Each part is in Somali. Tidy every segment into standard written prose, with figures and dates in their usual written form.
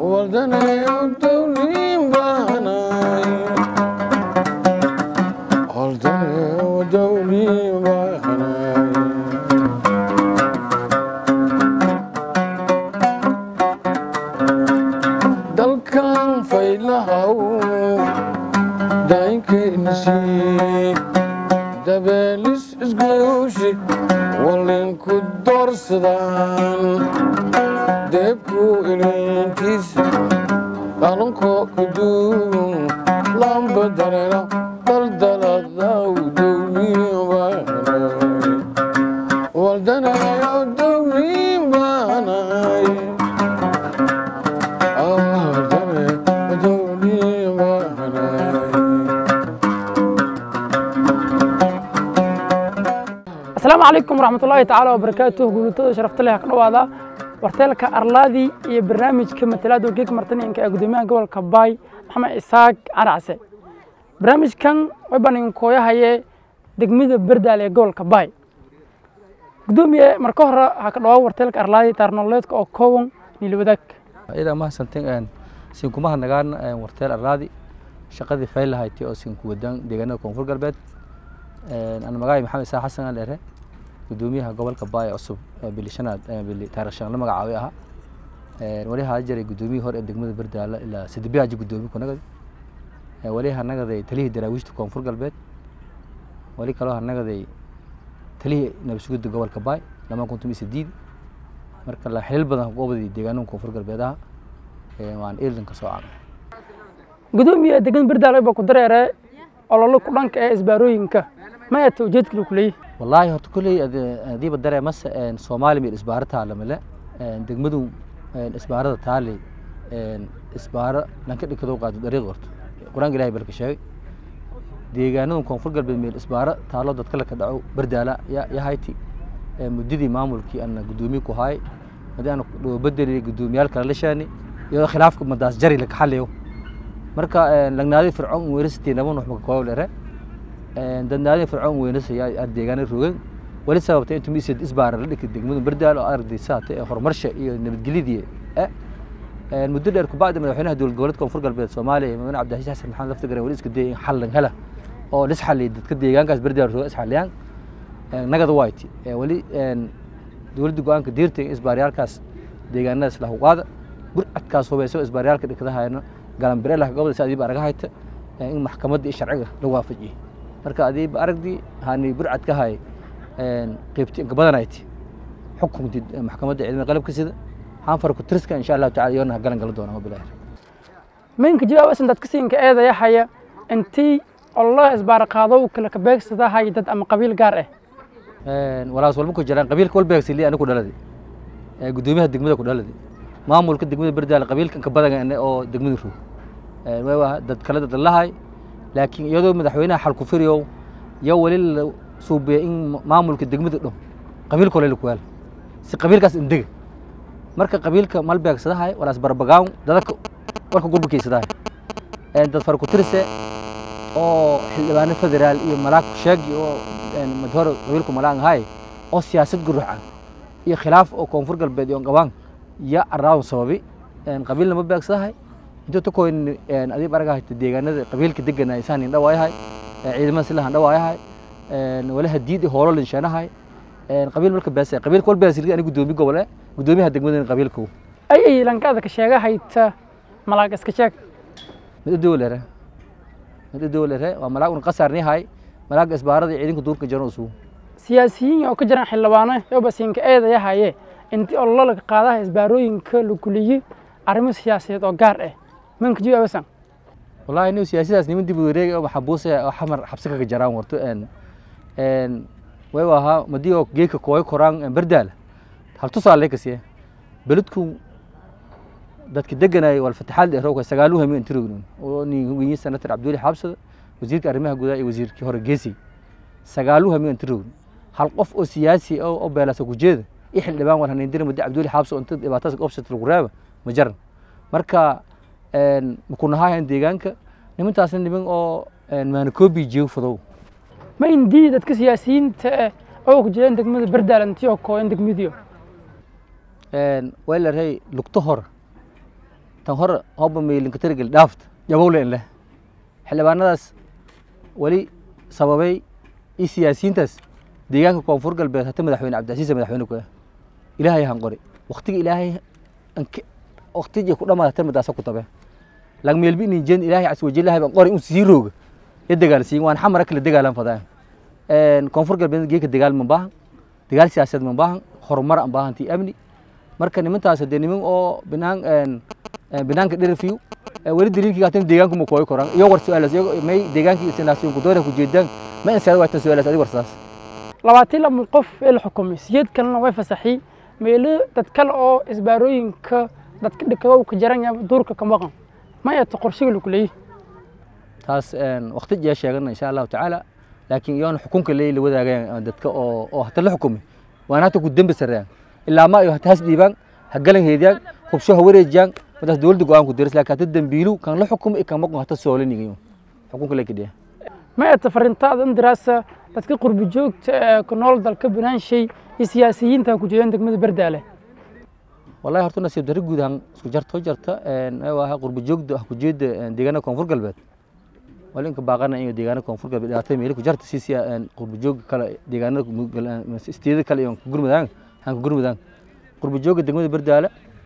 wadana dawlin baanay wadana dawlin baanay dalkan faylahaw daynkiinsi dabeelis isguushi walinku doorsadaan deebku ilintiis qalanko kuduun lamba dareera daldaladaw dawliin baanay waldanayo dawliin baanay السلام عليكم ورحمة الله تعالى وبركاته. قلتوا شرفت لي هكذا هذا ورتلك أرلادي برنامج كم تلاد وكيك مرتين إنك أقدمين قبل كباي محمد إسحاق عرعسة. برنامج كان ويبان كويا هي دقميد برد على قبل كباي. قدومي مركوهرة هكذا ورتلك أرلادي ترنولتك أو كون نلودك. إذا ما سنتين سينكم ما هنجان ورتل أرلادي شقدي فايل هايتي أو سينكو ودان ديجانا كونفور قلبت. أنا مجاي محمد إسحاق حسن على قدوميها قبل كباي أصب بالشناد بالتاريخ لما قعويها وليها أجري قدومي هور الدقمة برد على إلى سدبيها جي قدومي كنا وليها نقدي تليه دراويش تكون فرق البيت ولي كلها نقدي تليه نبسوق قبل كباي لما كنت مسديد مركز الله حلو بدنا قبضي ديجانهم كون فرق البيتها وعن إيرلين كسوعان قدومي الدقمة برد على بقدر الله كلانك إسباروينك ما يتوجدك لكلي والله هتقولي دي بدري مس الصومالي من إسبارتها على ملا دقمدو إسبارة تالي إسبارة لكن كده قاعد دريق غرت قران قلها بالكشاي دي جانون كونفور قلب من الإسبارة تعالوا تتكلم كدعو بردالة يا هايتي مددي معمول كي أنا قدومي كهاي هذا أنا بدري قدومي الكلاشاني يا خلافكم مداس جري لك حليو مركا لنادي فرعون ورثتي نبون نحكي قول له دنادي فرعون ونسي الديجان الروين ولسه وقت أنتم يصير إسبار لك الدجمون بردال أرض سات خرمرشة نبت جليدية المدير يركب بعد ما الحين هدول جولتكم فرق البيت الصومالي من عبد العزيز حسن محمد لفتقر وليس كدي حل هلا أو لسه حل كديجان كاس بردال رويس حليان نقد وايتي ولي دول دجوان كديرتي إسباريال كاس ديجان الناس له قاعد برأت كاس هو بيسوي إسباريال كده هاي قالن بريله قبل سادي بارجع هايت إن محكمة الشرعية لو وافجي مركا أدي بارجدي هاني برعت كهاي قيبتي قبضنا نايتي حكم محكمة علم قلب كسيد هنفرق ترسك إن شاء الله تعالى يونا قالن قلدونا وبالله من كجوا بس أنت تكسين كأذا يا حيا أنتي الله إسبار قاضو كلك بيكس ده هاي دت أم قبيل قارئ ولا أصل بكو جيران قبيل كل بيكس اللي أنا كده لدي قدومي هالدقمة كده لدي ما مولك الدقمة بردال قبيل كان كبدنا إنه أو دقمة شو ويوه دت كلا دت الله هاي لكن يدو مدحوينها حال كفريو يولي سوب إن ما مولك الدقمة دتهم قبيل كله لكوال سي قبيل كاس إندق مركب قبيل كمال بيكس ده هاي ولا أسبر بقاو دتك ورك قرب كيس ده أنت فرق ترسة أو حلبان فدرال ملاك شاقي أو مدهور قبيلكم ملان هاي أو سياسة جروحة يا خلاف أو كونفور قلب يوم قبان يا الراون سببي قبيلنا ما بيكس ده هاي أنتوا تكون أدي برجع تديجان قبيل كدجنا إنسان دواي هاي عيد مثلا دواي هاي ولا هديد هورال إنشان هاي قبيل ملك بس قبيل كل بس اللي أنا قدومي قبله قدومي هدجمون قبيلكم أي لان كذا كشجع هايت ملاك كشجع مدة وملاك ونقصرني هاي ملاك إسبارة عيدين كدور كجنوسو سياسيين أو كجران حلوانه يو بس إنك أيضا يا هاي أنت الله لك قاعدة إسباروين كل كلية أرمي سياسية أو قارئ من كجوا بس والله إنه سياسي ناس نمدي بوريق أو حبوسة أو حمر حبسك كجرام ورتو ويوها مديو جيك كوي كوران بردال هل تصل عليك سيه بلدكم دتك دجنا والفتحات اللي هروك سجالوها من ترونون وني وين سنة عبد الله حبس وزير كريمها جوداء وزير كهر الجيسي سجالوها من ترون هل قف أو سياسي أو بلا سكوجد إحنا اللي بان هندير مدي عبد الله حبس وأنت إباتك أبسط الغرابة مجرد مركا مكون هاي عنديجانك نمت أصلاً نبين أو ما نكوبي جيو فضو ما يندي دتك سياسيين أو كجيل عندك من بردال أنتي أو كو عندك ميديو ولا هي لقطهر tan hore hooba meelinka tirgal dhaaft jabowleen leh xildhibaanadaas wali sababay siyaasiyiintaas deegaanka koonfur galbeed hata madaxweyne cabdicasiis madaxweyne ku ilaahay han qori waqtiga ilaahay waqtiga ku dhamaatay madaasa ku tabe lag meelbi in jeen ilaahay cas wajilahay ban qori uu sii rooga ya dagaalsiin waan xamar kala dagaalan fadaa koonfur galbeed geeka dagaal ma baahan dagaal siyaasadeed ma baahan horumar aan baahantii amni marka nimantaas hadee niman oo banaanka dhirfiyo wali daliilkii qaateen deegaanku ma kooy koraan iyo war su'aalaas iyo may deegaankii isnaasiin ku doora ku jeedaan ma insaad waa tan su'aalaas adiga warsaas 22 qof ee la xukumay siyad kalena way fasaxay meelo dad kale oo isbaarooyinka dadka dhigay ka jaran duurka ka maqan ma ay qorshiga lagu leeyahay taas waqti jee sheegana insha Allah taala laakiin yoon xukunka leeyay wadaagayaan dadka oo hata la xukumay waana hata ku dambi sareen ilaa ma ay taas diibaan hagalan heediyaan hubsho wareejiyaan wadaas dawladda go'aan ku diris laakiin hata dambiilu kan la xukumay kan maqan hata sooliniyo xukunka leeyahay ma ay tafarintaada diraasa dadka qurbi joogta ku nool dalka banaanshay siyaasiyiinta ku jireen degmada Bardaale wallahi horta nasiib dari guud ahaan isku jarta waa qurbi joogta ku jeeda deegaanka koonfur galbeed walinka baaqana iyo deegaanka koonfur galbeed dhaatay meel ku jarta qurbi joog kala deegaanada isteeda kala iyo gurmadaan qurbi joogta degmada Bardaale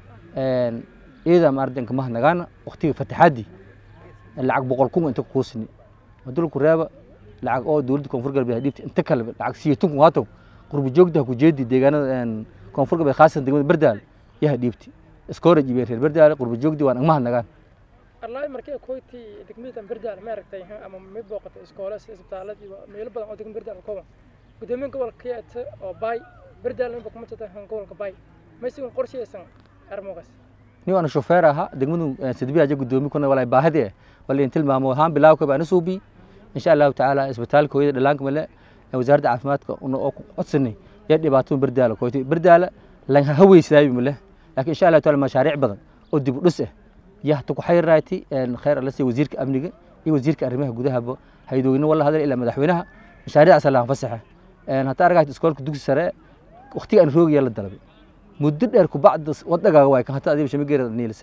iyada ma ardanka ma nagaana waqtiga fataxaadi lacag 100,000 inta ku sini madul ku reeba lacag oo dawladda koonfur galbeed dhibta inta kale lacag siiyay waato qurbi joogta ku jeedi deegaanada koonfur galbeed khaasan degmada Bardaale yahay dhibti iskooraj iyo reer Bardaale qurbi joogta waan ma nagaan الله markay kooti degmada Bardaale ma aragtay ama ma booqatay iskoolaha isbitaalada iyo meel badan oo degmada Bardaale kooban gudoomiyaha gobolka oo bay Bardaale ma kuma tahay gobolka bay ma si qorsheysan armogaas ni waan shofeer aha degmadu sidbiya gudoomiye kuna walaa baahade wala inta maamo ahaan bilaaw ka baan suubi insha Allah taala isbitaalka hooyada dhalaanka male wasaaradda caafimaadka oo ku codsanay ya dhibaato Bardaale kooti Bardaale la haweysaday male laakiin insha Allah taala mashaariic badan oo dib u dhis يا تكو رايتي خير الله سي وزيرك أمنية إيه وزيرك أرميها جودها هيدوينه والله هذا إلا مدحونها مشاريع سلام فسحة هتا رجعت إسكولك دوك السراء أختي أنا روج يلا الدربي مدة أركو بعد وضع جواي كان هتا أديب شميجر نيلس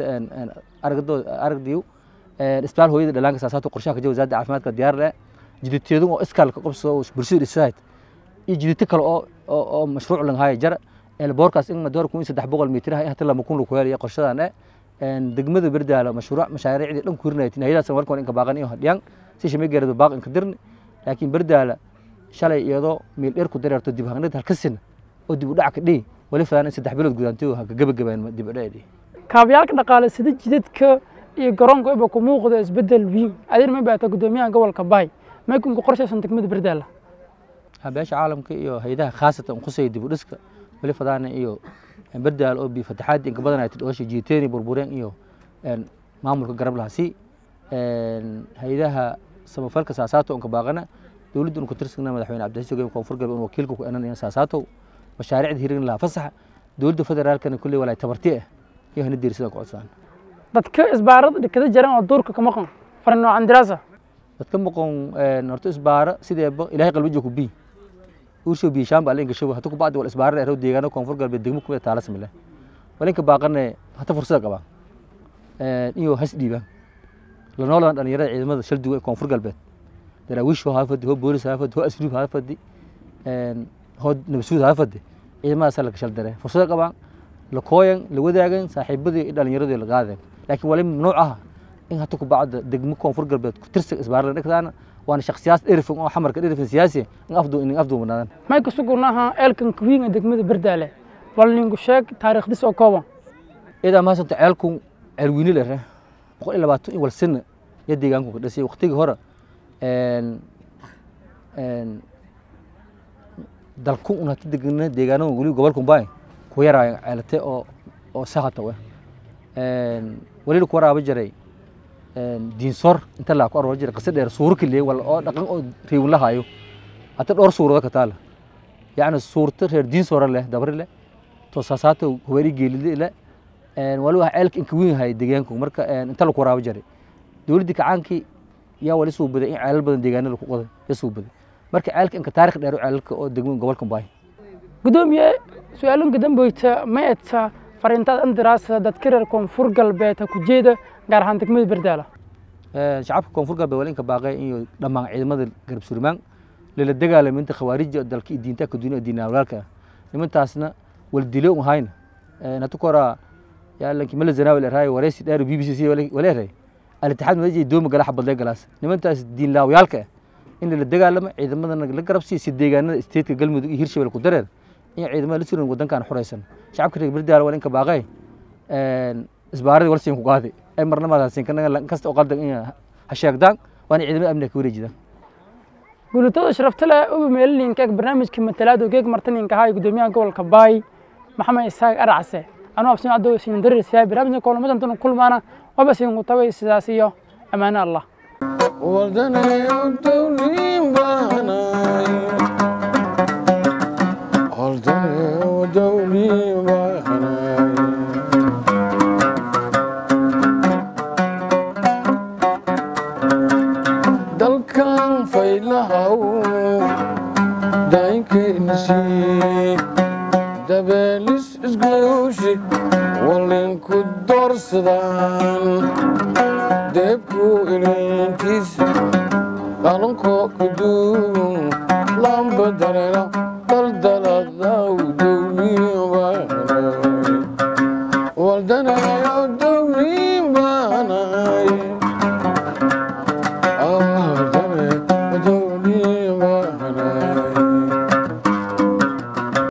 أرجديو إسبال هو يد لانك ساسات وقرشاك جو زاد عفمات كديار لا جديد تيدو إسكال كقبص برسول السايت يجديد تكل أو مشروع لنا هاي جرى البوركاس إن مدار كون يسدح بقول متر هاي هتا لما يكون له كوير يقرشة أنا degmada Bardaale mashruuc mashaariicdi dhan ku rinaytiin hay'adaha markaan in ka baaqan iyo hadiyaan si shamigeerada baaq in ka dirn laakiin Bardaale shalay iyadoo meel dheer ku dareerto dib hagnad halkaasina oo dib u dhac ka dhig wali faan 3 bilood gudaantii oo gabagabeen dib u dhacay kaabyaalka dhaqaale sida jidadka iyo garoonka ay ku muuqdo isbedel weyn adin ma baata gudoomiyaha gobolka Bay ma kun qorshaysan degmada Bardaale habeesha caalamka iyo hay'adaha khaasatan qusay dib u dhiska wali fadaan iyo Bardaale oo bi fataxaad in ka badan ay tidooshi jiiteeni burbureen iyo maamulka garab lahaasi hay'adaha samafalka saasato oo ka baaqana dawladdu ku tirsanaa madaxweyne Cabdicasiis oo koonfur galbeed oo wakiilku ku inaan saasato mashaariicda hirin la fasax dawladda federaalkana kulli walaa tabartii iyo hana diirsada ku codsan dadka isbaarada dhikada jaran oo duurka ka maqan farno andiraasa dadka maqan horta isbaara sideeba ilaahay qalbiga ku bi وشو بيشام بالين كشوف هتوك بعد والإسبار اللي هو ديجانا كونفور قلب الدمك كله تعالى سمله ولين كباقنا هتا فرصة كبا إيوه حس ديبا لأنه لان أنا يرى إذا ما شل دوا كونفور قلبه ترى وش هو هافد هو بوليس هافد هو أسلوب هافد دي هو نبسود هافد دي إذا ما سألك شل درة فرصة كبا لقاين لوداعين صاحب بدي إذا يرى دي الغاذة لكن ولين نوعها إن هتوك بعد دمك كونفور قلبه ترسك إسبار لك ثانا وأنا شخصيات إرفق أو حمر كإرفق سياسي أفضل من هذا. ما يكسرونها إلكن كوين دقمة بردالة ولا نقولشك تاريخ دس أقوى. إذا ما سنت عيالكم عرويني له بقول إلا باتو والسن يدي جانكم بس وقتي هرا دلكم أنا تدقنا ديجانو يقولوا قبلكم باي كويرا عيلته أو ساعته وليلو كورا بجري دينصور أنت لا أقرأ وجري قصدي صورك اللي ولا دقن ريون لها يو أتدور صورة كتاله يعني صورة دينصور له دبر له تصاصاته هوري جيل له ولو عيلك إنكوين هاي ديجانكم مركا أنت لا كورا بجري دول ديك عنك يا ولي سوب بدي عيل بدن ديجان له قوة يسوب بدي مركا عيلك إنك تاريخ دارو عيلك دقون قبلكم باي قدوم يا سؤالهم قدام بيت ما fariintaad andiraasa dadka reer koonfur galbeed ha ku jeeda gaar ahaan degmada Bardaala shacabka koonfur galbeed waa in ka baaqay in dhammaan ciidamada garab surmaan lala dagaalamo inta khawaarij dalka diinta ka duuniya diinna walaalka nimantaasna wal dilo u hayna natu kora yaa lanki mala zanaawi raay wareysi dheer BBC wala raay al-ittihad madajii dooma gala xabad galaas nimantaas diin laawayaalka in la dagaalamo ciidamadana la garab si deegaanada state-ka galmudug iyo hirshabelle ku dareer in ciidamada la suran wadankan xureysan shacabka reer Bardaala waa in ka baaqay isbaaradii wal siin ku qaaday ay marnamada siin kana kasta oo qaldan in ha sheegdaan waa in ciidamada amniga ka wareejidaan guulatada sharafta leh ugu meelinka barnaamijka matalaad oo geeg martaninka hay gudoomiyaha gobolka Baay Maxamed Isaaq Aracse أنا أبصر عدو سيندر السياب برامج كل ما تنتظر كل معنا وبس ينقطع السياسية أمان الله. وردنا ودولي باناي وردنا ودولي باناي دل كان فيلهاو دايك نسي دبلس اسقوشي ولين كدرسدان دبكو إلينتيس قالنكو كدو لامبدرن